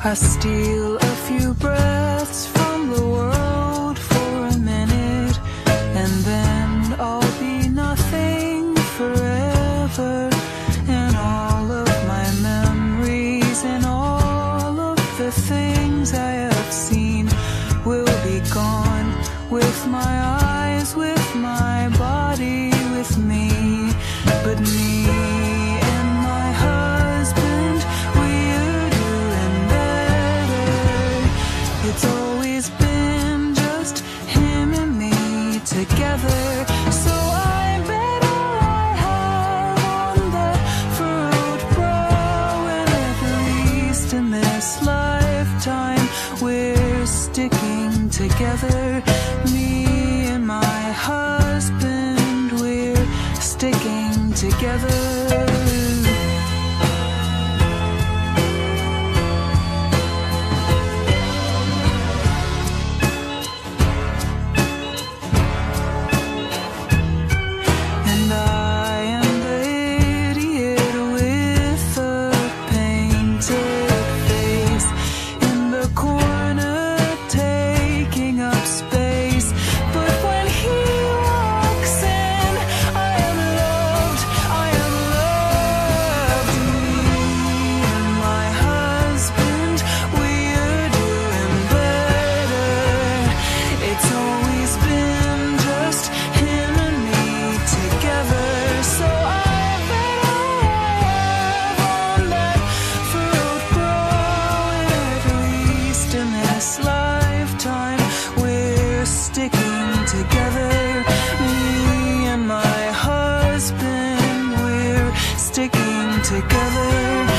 I steal a few breaths from the world for a minute, and then I'll be nothing forever. And all of my memories and all of the things I have seen will be gone, with my eyes, with my body, with me. But me and my husband, we're doing better. It's always been just him and me together. So I bet all I have on that furrowed brow, and at least in this lifetime we're sticking together. Me and my husband, we're sticking together. And I am the idiot with a painted face in the corner, taking up space. But when he walks in, I am loved, I am loved. Me and my husband, we're doing better. It's always been just him and me together. So I bet all I have on that furrowed brow, and at least in this lifetime we're sticking together. Me and my husband, we're sticking together.